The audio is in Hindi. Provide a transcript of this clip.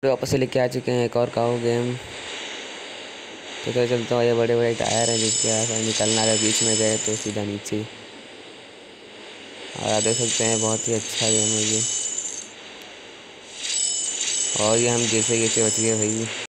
तो वापस से लेके आ चुके हैं एक और काओ गेम। तो चलो चलता हूँ। ये बड़े बड़े टायर हैं जिसके ऐसा निकलना, अगर बीच में गए तो सीधा नीचे। और आप देख सकते हैं बहुत ही अच्छा गेम है ये। और ये हम जैसे कैसे बच गए भाई।